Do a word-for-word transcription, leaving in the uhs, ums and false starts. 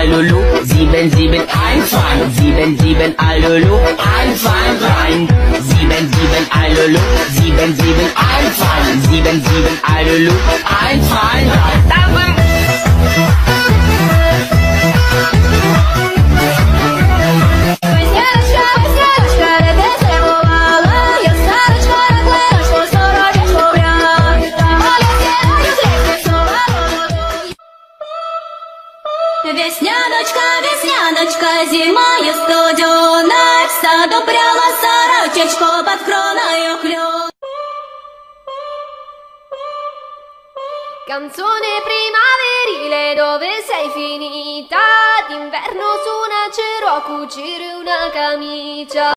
Alulu, sieben, sieben, einfahren, sieben, sieben, Alulu, einfahren rein. Sieben, sieben, Alulu, sieben, sieben, einfahren, sieben, sieben, Alulu, einfahren rein. Весняночка, весняночка, зимою студеная, в саду пряла сорочечку под кроною клен. Canzone primaverile, dove sei finita? D'inverno su un acero a cucire una camicia.